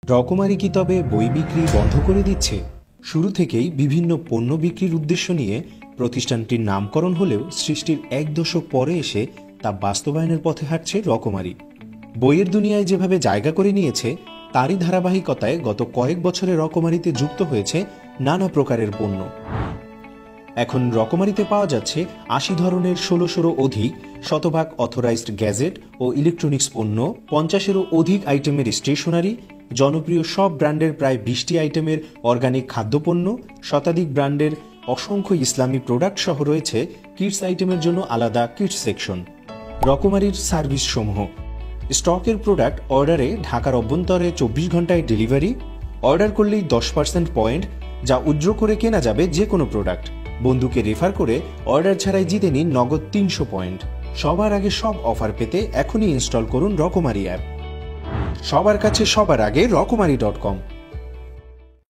রকমারি কি তবে বই বিক্রি বন্ধ করে দিচ্ছে? শুরু থেকেই বিভিন্ন পণ্য বিক্রির উদ্দেশ্য নিয়ে প্রতিষ্ঠানটির নামকরণ হলেও সৃষ্টির এক দশক পরে এসে তা বাস্তবায়নের পথে হাঁটছে রকমারি। বইয়ের দুনিয়ায় যেভাবে জায়গা করে নিয়েছে তারই ধারাবাহিকতায় গত কয়েক বছরে রকমারিতে যুক্ত হয়েছে নানা প্রকারের পণ্য। এখন রকমারিতে পাওয়া যাচ্ছে ৮০ ধরনের ১৬০০ অধিক শতভাগ অথরাইজড গ্যাজেট ও ইলেকট্রনিক্স পণ্য, ৫০-এরও অধিক আইটেমের স্টেশনারি, জনপ্রিয় সব ব্র্যান্ডের প্রায় ২০টি আইটেমের অর্গানিক খাদ্যপণ্য, শতাধিক ব্র্যান্ডের অসংখ্য ইসলামী প্রোডাক্ট সহ রয়েছে কিডস আইটেমের জন্য আলাদা কিডস সেকশন। রকমারির সার্ভিস সমূহ: স্টকের প্রোডাক্ট অর্ডারে ঢাকার অভ্যন্তরে ২৪ ঘন্টায় ডেলিভারি, অর্ডার করলেই 10% পয়েন্ট যা উইথড্র করে কেনা যাবে যে কোনো প্রোডাক্ট, বন্ধুকে রেফার করে অর্ডার ছাড়াই জিতে নিন নগদ ৩০০ পয়েন্ট। সবার আগে সব অফার পেতে এখনই ইনস্টল করুন রকমারি অ্যাপ। সবার কাছে সবার আগে রকমারি.com।